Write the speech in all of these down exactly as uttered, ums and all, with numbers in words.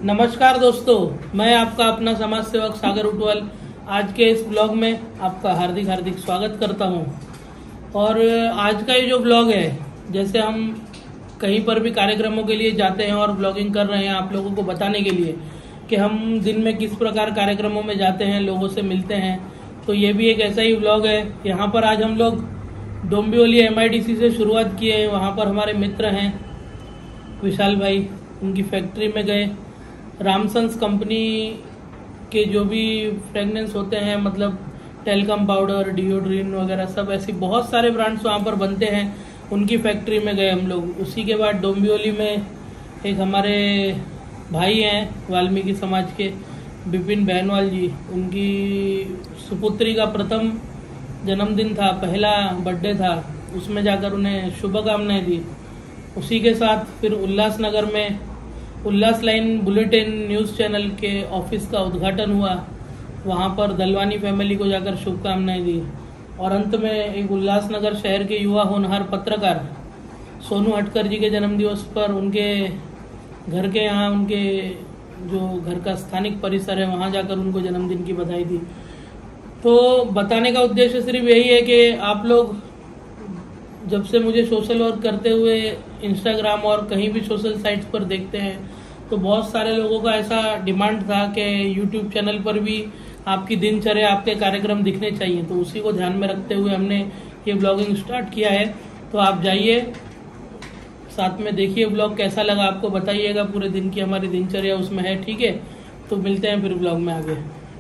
नमस्कार दोस्तों, मैं आपका अपना समाज सेवक सागर उटवाल आज के इस ब्लॉग में आपका हार्दिक हार्दिक स्वागत करता हूं। और आज का ये जो ब्लॉग है, जैसे हम कहीं पर भी कार्यक्रमों के लिए जाते हैं और ब्लॉगिंग कर रहे हैं आप लोगों को बताने के लिए कि हम दिन में किस प्रकार कार्यक्रमों में जाते हैं, लोगों से मिलते हैं, तो ये भी एक ऐसा ही ब्लॉग है। यहाँ पर आज हम लोग Dombivli M I D C से शुरुआत किए हैं। वहाँ पर हमारे मित्र हैं विशाल भाई, उनकी फैक्ट्री में गए। रामसंस कंपनी के जो भी फ्रेगनेंस होते हैं, मतलब टेलकम पाउडर, डिओड्रिन वगैरह सब ऐसी बहुत सारे ब्रांड्स वहाँ पर बनते हैं, उनकी फैक्ट्री में गए हम लोग। उसी के बाद डोंबिवली में एक हमारे भाई हैं वाल्मीकि समाज के, विपिन बहनवाल जी, उनकी सुपुत्री का प्रथम जन्मदिन था, पहला बर्थडे था, उसमें जाकर उन्हें शुभकामनाएं दी। उसी के साथ फिर उल्लासनगर में Ullas line bulletin news channel के ऑफिस का उद्घाटन हुआ। वहां पर दलवानी फैमिली को जाकर शुभकामनाएं दी। और अंत में एक उल्लासनगर शहर के युवा होनहार पत्रकार सोनू हटकर जी के जन्मदिवस पर उनके घर के यहाँ, उनके जो घर का स्थानिक परिसर है, वहां जाकर उनको जन्मदिन की बधाई दी। तो बताने का उद्देश्य सिर्फ यही है कि आप लोग जब से मुझे सोशल वर्क करते हुए इंस्टाग्राम और कहीं भी सोशल साइट्स पर देखते हैं, तो बहुत सारे लोगों का ऐसा डिमांड था कि यूट्यूब चैनल पर भी आपकी दिनचर्या, आपके कार्यक्रम दिखने चाहिए। तो उसी को ध्यान में रखते हुए हमने ये ब्लॉगिंग स्टार्ट किया है। तो आप जाइए, साथ में देखिए ब्लॉग, कैसा लगा आपको बताइएगा। पूरे दिन की हमारी दिनचर्या उसमें है, ठीक है। तो मिलते हैं फिर ब्लॉग में आगे।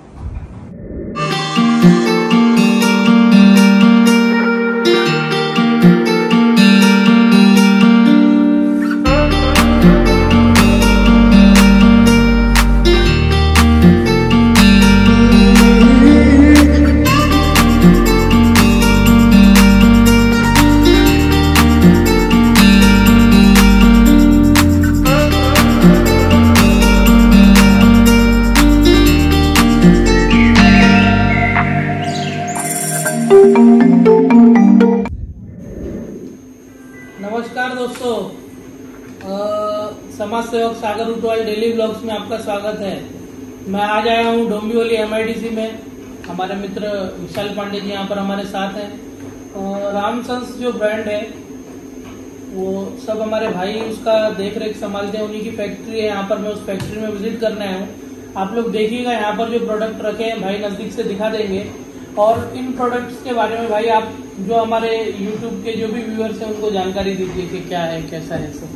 नमस्कार दोस्तों, समाज सेवक सागर उटवाल डेली ब्लॉग्स में आपका स्वागत है। मैं आज आया हूँ Dombivli M I D C में। हमारे मित्र विशाल पांडे जी यहाँ पर हमारे साथ हैं। रामसंस जो ब्रांड है वो सब हमारे भाई उसका देख रेख संभालते हैं, उन्हीं की फैक्ट्री है। यहाँ पर मैं उस फैक्ट्री में विजिट करने आया हूँ। आप लोग देखिएगा, यहाँ पर जो प्रोडक्ट रखे हैं भाई नजदीक से दिखा देंगे। और इन प्रोडक्ट्स के बारे में भाई आप जो हमारे यूट्यूब के जो भी व्यूअर्स हैं उनको जानकारी दीजिए कि क्या है, कैसा है सब।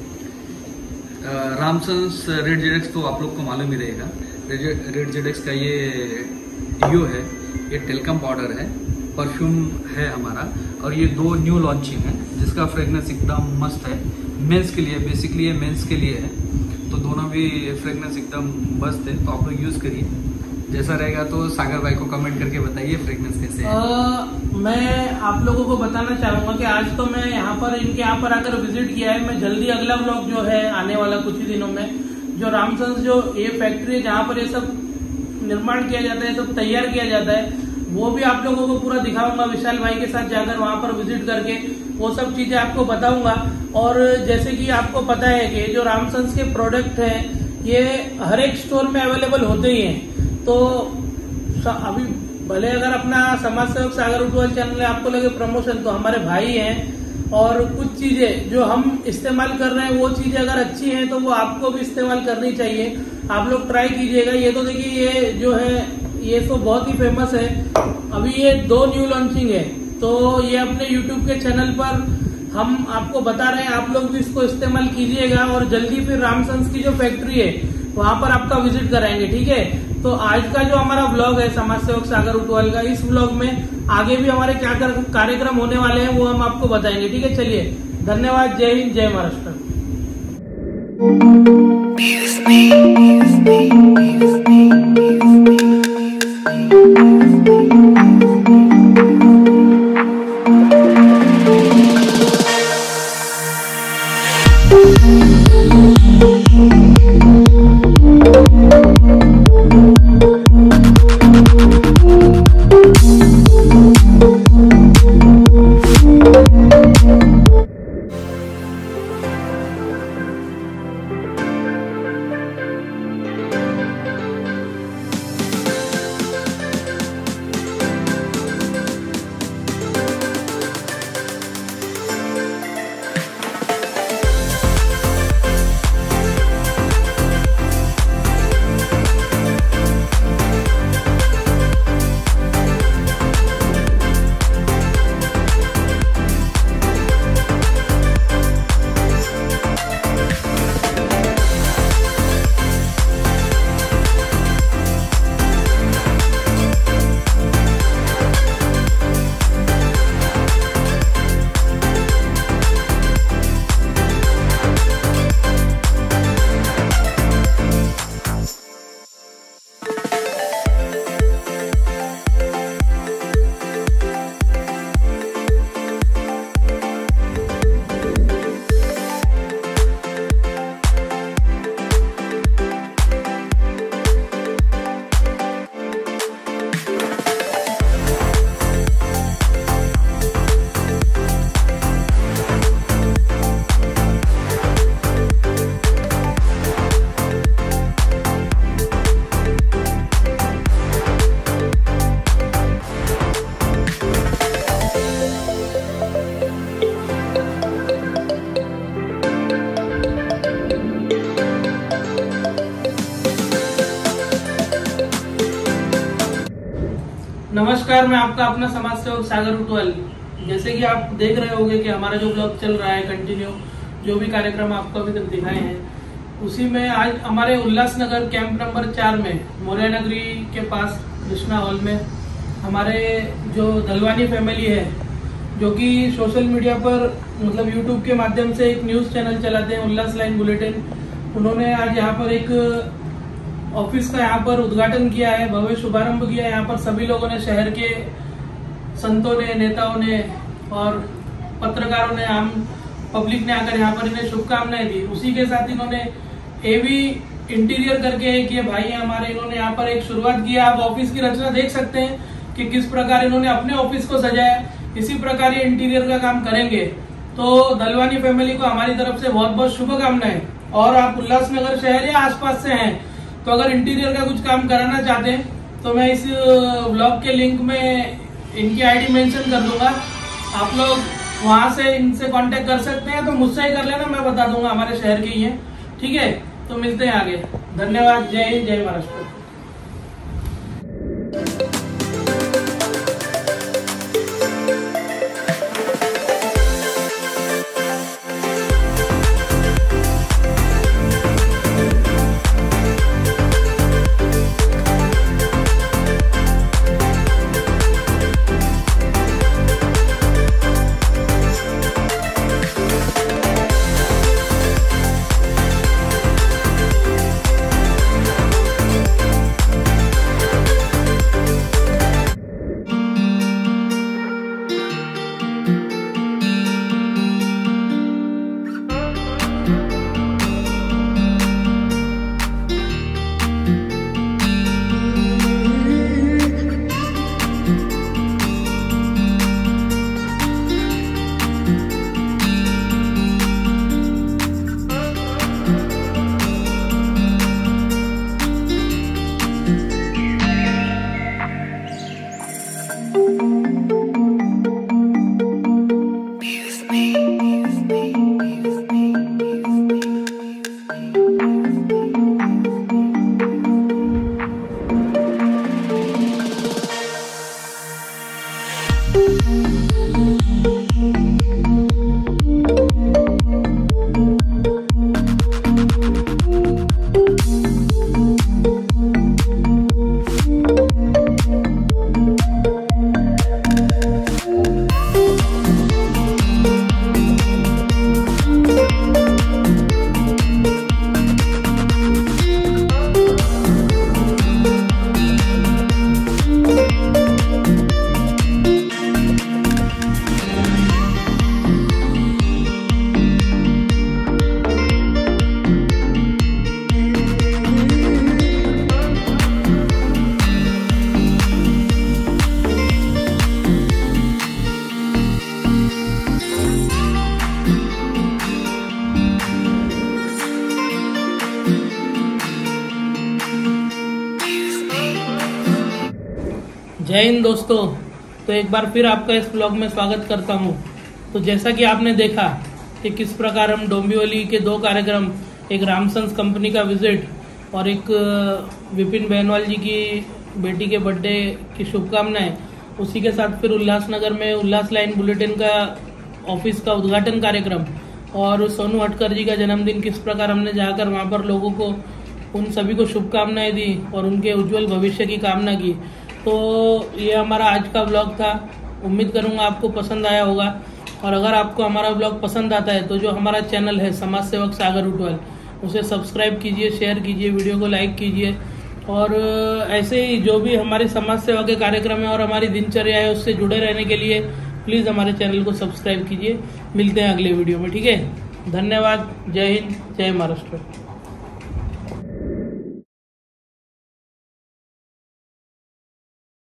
रामसंस रेड जेडेक्स तो आप लोग को मालूम ही रहेगा। रेड जेडेक्स का ये डिओ है, ये टेलकम पाउडर है, परफ्यूम है हमारा। और ये दो न्यू लॉन्चिंग है जिसका फ्रेगनेंस एकदम मस्त है। मेंस के लिए, बेसिकली ये मेंस के लिए है, तो दोनों भी फ्रेगनेंस एकदम मस्त है। तो आप लोग यूज करिए, जैसा रहेगा। तो सागर भाई को कमेंट करके बताइए फ्रेगनेंस कैसे है। आ, मैं आप लोगों को बताना चाहूंगा कि आज तो मैं यहाँ पर इनके यहाँ पर आकर विजिट किया है। मैं जल्दी अगला ब्लॉग जो है आने वाला कुछ ही दिनों में, जो रामसंस जो ये फैक्ट्री है जहाँ पर ये सब निर्माण किया जाता है, सब तैयार किया जाता है, वो भी आप लोगों को पूरा दिखाऊंगा। विशाल भाई के साथ जाकर वहां पर विजिट करके वो सब चीजें आपको बताऊंगा। और जैसे कि आपको पता है कि जो रामसंस के प्रोडक्ट है ये हर एक स्टोर में अवेलेबल होते ही हैं। तो अभी भले अगर अपना समाज सेवक सागर उटवाल चैनल है, आपको लगे प्रमोशन, तो हमारे भाई हैं और कुछ चीजें जो हम इस्तेमाल कर रहे हैं वो चीजें अगर अच्छी हैं तो वो आपको भी इस्तेमाल करनी चाहिए। आप लोग ट्राई कीजिएगा। ये तो देखिए, ये जो है ये तो बहुत ही फेमस है। अभी ये दो न्यू लॉन्चिंग है, तो ये अपने यूट्यूब के चैनल पर हम आपको बता रहे हैं, आप लोग भी इसको इस्तेमाल कीजिएगा। और जल्दी फिर रामसंस की जो फैक्ट्री है वहां पर आपका विजिट कराएंगे, ठीक है। तो आज का जो हमारा ब्लॉग है समाज सेवक सागर उटवाल का, इस ब्लॉग में आगे भी हमारे क्या कार्यक्रम होने वाले हैं वो हम आपको बताएंगे, ठीक है। चलिए, धन्यवाद। जय हिंद, जय महाराष्ट्र। नमस्कार, मैं आपका अपना समाज सेवक सागर उटवाल। जैसे कि आप देख रहे होंगे कि हमारा जो ब्लॉग चल रहा है कंटिन्यू, जो भी कार्यक्रम आपको अभी तक दिखाए हैं, उसी में आज हमारे उल्लासनगर कैंप नंबर चार में मौर्य नगरी के पास कृष्णा हॉल में हमारे जो दलवानी फैमिली है, जो कि सोशल मीडिया पर मतलब यूट्यूब के माध्यम से एक न्यूज चैनल चलाते हैं उल्लास लाइन बुलेटिन, उन्होंने आज यहाँ पर एक ऑफिस का यहाँ पर उद्घाटन किया है, भव्य शुभारंभ किया है। यहाँ पर सभी लोगों ने, शहर के संतों ने, नेताओं ने और पत्रकारों ने, आम पब्लिक ने आकर यहाँ पर इन्हें शुभकामनाएं दी। उसी के साथ इन्होंने एवी इंटीरियर करके एक ये भाई है हमारे, इन्होंने यहाँ पर एक शुरुआत किया। आप ऑफिस की रचना देख सकते हैं कि किस प्रकार इन्होंने अपने ऑफिस को सजाया। इसी प्रकार ये इंटीरियर का काम करेंगे। तो दलवानी फैमिली को हमारी तरफ से बहुत बहुत शुभकामनाएं। और आप उल्लासनगर शहर या आसपास से हैं तो अगर इंटीरियर का कुछ काम कराना चाहते हैं तो मैं इस ब्लॉग के लिंक में इनकी आईडी मेंशन कर दूंगा, आप लोग वहां से इनसे कांटेक्ट कर सकते हैं। तो मुझसे ही कर लेना, मैं बता दूंगा, हमारे शहर के ही है। ठीक है, तो मिलते हैं आगे। धन्यवाद। जय हिंद, जय महाराष्ट्र। जय हिंद दोस्तों। तो एक बार फिर आपका इस ब्लॉग में स्वागत करता हूं। तो जैसा कि आपने देखा कि किस प्रकार हम डोंबिवली के दो कार्यक्रम, एक रामसंस कंपनी का विजिट और एक विपिन बहनवाल जी की बेटी के बर्थडे की शुभकामनाएं, उसी के साथ फिर उल्लासनगर में उल्लास लाइन बुलेटिन का ऑफिस का उद्घाटन कार्यक्रम और सोनू हटकर जी का जन्मदिन, किस प्रकार हमने जाकर वहां पर लोगों को, उन सभी को शुभकामनाएं दी और उनके उज्जवल भविष्य की कामना की। तो ये हमारा आज का ब्लॉग था। उम्मीद करूंगा आपको पसंद आया होगा। और अगर आपको हमारा ब्लॉग पसंद आता है तो जो हमारा चैनल है समाज सेवक सागर उटवाल, उसे सब्सक्राइब कीजिए, शेयर कीजिए, वीडियो को लाइक कीजिए। और ऐसे ही जो भी हमारे समाज सेवा के कार्यक्रम है और हमारी दिनचर्या है, उससे जुड़े रहने के लिए प्लीज़ हमारे चैनल को सब्सक्राइब कीजिए। मिलते हैं अगले वीडियो में। ठीक है, धन्यवाद। जय हिंद, जय महाराष्ट्र।